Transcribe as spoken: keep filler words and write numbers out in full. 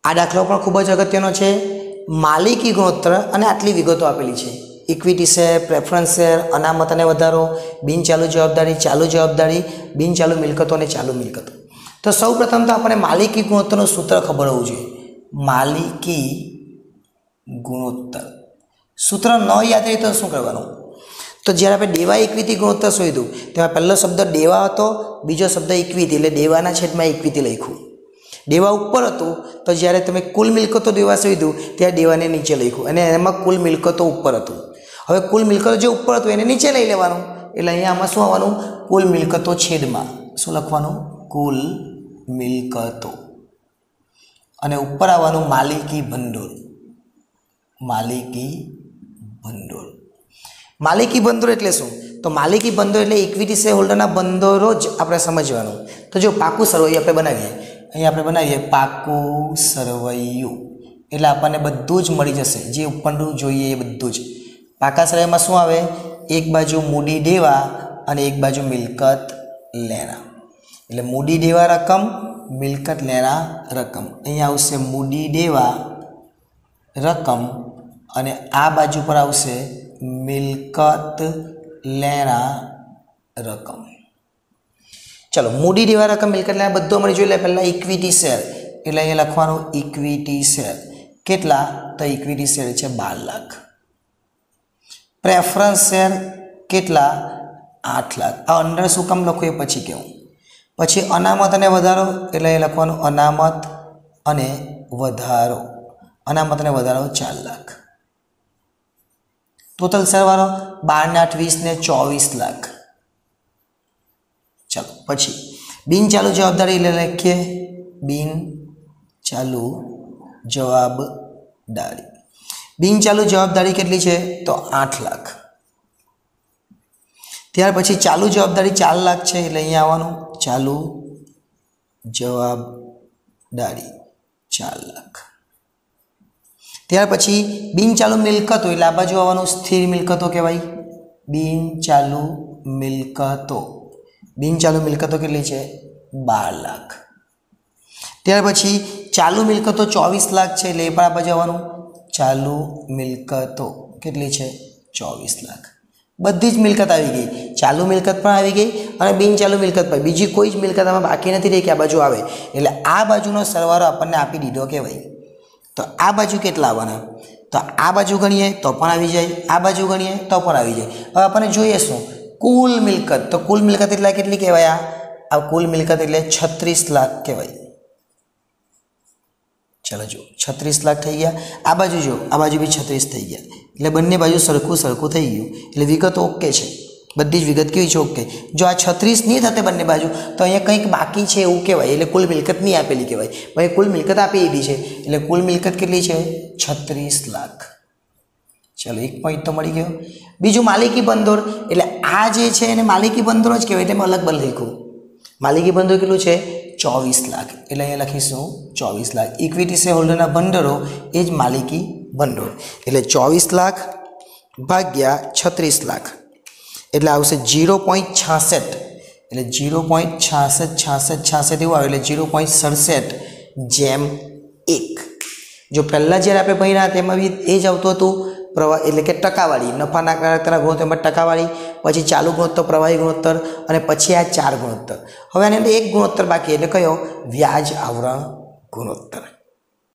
આ દાખલો પણ ખૂબ જ અગત્યનો છે. માલિકી ગુણોત્તર અને આટલી વિગતો આપેલી છે. ઇક્વિટી શેર, પ્રેફરન્સ શેર, અનામત અને વધારો, બિનચાલુ જવાબદારી, ચાલુ જવાબદારી, બિનચાલુ મિલકતો અને ચાલુ મિલકતો. તો સૌ પ્રથમ તો આપણને માલિકી ગુણોત્તરનું સૂત્ર ખબર હોવું જોઈએ. માલિકી ગુણોત્તર સૂત્ર ન યાદ રહે તો શું કરવાનું? તો જ્યારે આપણે દેવા ઇક્વિટી ગુણોત્તર શોધ્યું તેમાં પહેલો શબ્દ દેવા હતો, બીજો શબ્દ ઇક્વિટી, એટલે દેવાના છેદમાં ઇક્વિટી લખ્યું. દેવા ઉપર હતું તો જ્યારે તમે કુલ મિલકતો દેવા શોધ્યું ત્યારે દેવાને નીચે લખ્યું અને એમાં કુલ મિલકતો ઉપર હતું. હવે કુલ મિલકતો જે ઉપર હતું એને નીચે લઈ લેવાનું, એટલે અહીંયા આમાં શું આવવાનું? કુલ મિલકતો છેદમાં શું લખવાનું? કુલ મિલકતો. અને ઉપર આવવાનું માલિકી ભંડોળ. માલિકી ભંડોળ. માલિકી ભંડોળ એટલે શું? તો માલિકી ભંડોળ એટલે ઇક્વિટી શેર હોલ્ડરના ભંડોળો જ આપણે સમજવાનું. તો જો પાકું સરવૈયું આપણે બનાવીએ, અહીં આપણે બનાવીએ પાકું સરવૈયું, એટલે આપણને બધું જ મળી જશે જે ઉપરનું જોઈએ એ બધું જ. પાકા સરવૈયામાં શું આવે? એક બાજુ મૂડી દેવા અને એક બાજુ મિલકત લેણા. એટલે મૂડી દેવા રકમ, મિલકત લેણા રકમ. અહીંયા આવશે મૂડી દેવા રકમ અને આ બાજુ પર આવશે મિલકત લેણા રકમ. ચલો, મૂડી દેવા રકમ, મિલકત લેણા બધું મળી જોઈએ. એટલે પહેલાં ઇક્વિટી શેર, એટલે અહીંયા લખવાનું ઇક્વિટી શેર. કેટલા? તો ઇક્વિટી શેર છે બાર લાખ. પ્રેફરન્સ શેર કેટલા? આઠ લાખ. આ અંડર શું કામ લખું એ પછી કેવું. પછી અનામત અને વધારો, એટલે એ લખવાનું અનામત અને વધારો. અનામત અને વધારો ચાર લાખ. ટોટલ સરવાળો બાર ને આઠ વીસ ને ચોવીસ લાખ. ચાલો, પછી બિન ચાલુ જવાબદારી એટલે લખીએ બિન ચાલુ જવાબદારી. બિન ચાલુ જવાબદારી કેટલી છે? તો આઠ લાખ. ત્યાર પછી ચાલુ જવાબદારી ચાર લાખ છે, એટલે અહીંયા આવવાનું ચાલુ જવાબદારી ચાર લાખ. ત્યાર પછી બિન ચાલુ મિલકતો, એટલે આ બાજુ આવવાનું સ્થિર મિલકતો કહેવાય. બિન ચાલુ મિલકતો. બિન ચાલુ મિલકતો કેટલી છે? બાર લાખ. ત્યાર પછી ચાલુ મિલકતો ચોવીસ લાખ છે, એટલે એ પણ આ બાજુ આવવાનું ચાલુ મિલકતો કેટલી છે? ચોવીસ લાખ. બધી જ મિલકત આવી ગઈ. ચાલુ મિલકત પણ આવી ગઈ અને બિન ચાલુ મિલકત પણ. બીજી કોઈ જ મિલકત આમાં બાકી નથી રહી કે આ બાજુ આવે. એટલે આ બાજુનો સરવાળો આપણને આપી દીધો કહેવાય. તો આ બાજુ કેટલા આવવાના? તો આ બાજુ ગણીએ તો પણ આવી જાય, આ બાજુ ગણીએ તો પણ આવી જાય. હવે આપણને જોઈએ શું? કુલ મિલકત. તો કુલ મિલકત એટલે કેટલી કહેવાય? આ કુલ મિલકત એટલે છત્રીસ લાખ કહેવાય. ચાલો જો છત્રીસ લાખ થઈ ગયા. આ બાજુ જો, આ બાજુ બી છત્રીસ થઈ ગયા. એટલે બંને બાજુ સરખું સરખું થઈ ગયું. એટલે વિગત ઓકે છે, બધી જ વિગત કેવી છે? ઓકે. જો આ છત્રીસ નહીં થતે બંને બાજુ તો અહીંયા કંઈક બાકી છે એવું કહેવાય. એટલે કુલ મિલકત નહીં આપેલી કહેવાય. ભાઈ કુલ મિલકત આપી દીધી છે, એટલે કુલ મિલકત કેટલી છે? છત્રીસ લાખ. ચાલો, એક પોઈન્ટ તો મળી ગયો. બીજું માલિકી ભંડોળ, એટલે આ જે છે એને માલિકી ભંડોળ જ કહેવાય. એટલે મેં અલગ બલ લખ્યું. માલિકી ભંડોળ કેટલું છે? ચોવીસ લાખ. એટલે અહીંયા લખીશું ચોવીસ લાખ. ઇક્વિટી શેર હોલ્ડરના ભંડોળો એ જ માલિકી ભંડોળ. એટલે ચોવીસ લાખ ભાગ્યા છત્રીસ લાખ એટલે આવશે જીરો પોઈન્ટ છાસઠ. એટલે જીરો પોઈન્ટ છાસઠ છાસઠ છાસઠ એવું આવે. એટલે જીરો પોઈન્ટ સડસઠ જેમ એક. જો પહેલાં જ્યારે આપણે ભણ્યા તેમાં બી એ જ આવતું હતું પ્રવાહ, એટલે કે ટકાવાળી. નફા નકારાત્મક ગુણોત્તરમાં ટકાવાળી, પછી ચાલુ ગુણોત્તર, પ્રવાહી ગુણોત્તર અને પછી આ ચાર ગુણોત્તર. હવે આની અંદર એક ગુણોત્તર બાકી, એટલે કયો? વ્યાજ આવરણ ગુણોત્તર.